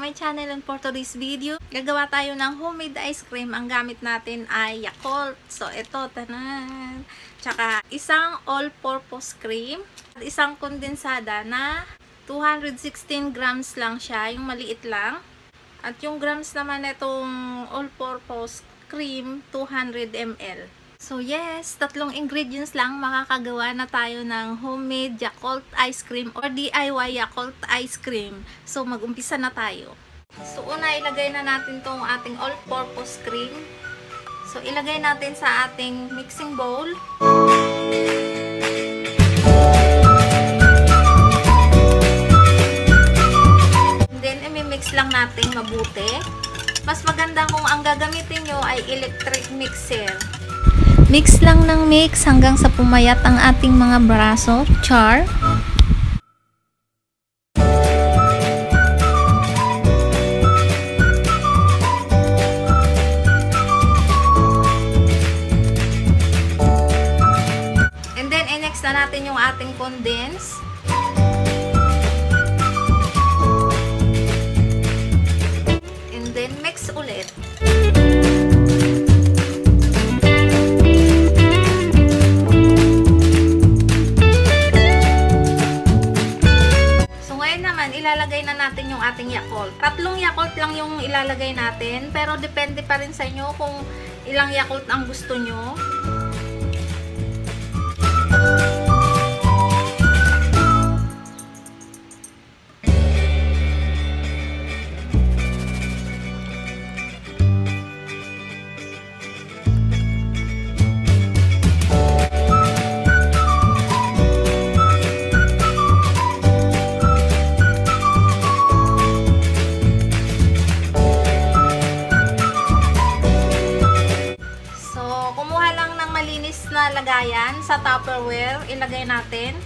my channel, and for today's video, gagawa tayo ng homemade ice cream. Ang gamit natin ay Yakult. So, ito, tanan. Tsaka, isang all-purpose cream. Isang kondensada na 216 grams lang siya, yung maliit lang. At yung grams naman itong all-purpose cream, 200 ml. So yes, tatlong ingredients lang, makakagawa na tayo ng homemade Yakult ice cream or DIY Yakult ice cream. So mag-umpisa na tayo. So una, ilagay na natin tong ating all-purpose cream. So ilagay natin sa ating mixing bowl. And then i-mix lang natin mabuti. Mas maganda kung ang gagamitin nyo ay electric mixer. Mix lang ng mix hanggang sa pumayat ang ating mga braso, char. And then, i-next na natin yung ating condense. And then, mix ulit. Ilalagay na natin yung ating Yakult. Tatlong Yakult lang yung ilalagay natin, pero depende pa rin sa inyo kung ilang Yakult ang gusto nyo. Na lagayan sa Tupperware, ilagay natin.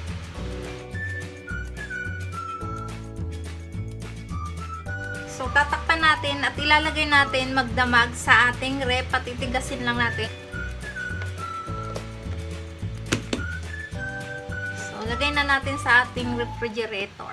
So tatakpan natin at ilalagay natin magdamag sa ating rep, patitigasin lang natin. So lagay na natin sa ating refrigerator.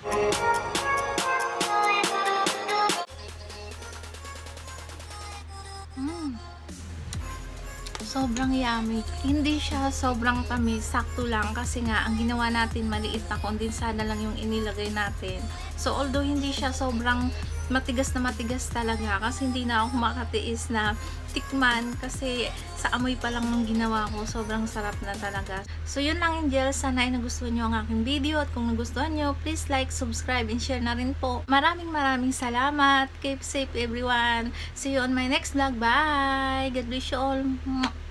Sobrang yummy. Hindi siya sobrang tamis, sakto lang kasi nga ang ginawa natin maliit na kondensada lang yung inilagay natin. So although hindi siya sobrang matigas talaga kasi hindi na ako makatiis na tikman kasi sa amoy pa lang ng ginawa ko, sobrang sarap na talaga. So yun lang, Angel, sana ay nagustuhan nyo ang aking video at kung nagustuhan nyo, please like, subscribe, and share na rin po. Maraming salamat. Keep safe everyone. See you on my next vlog. Bye! God bless you all.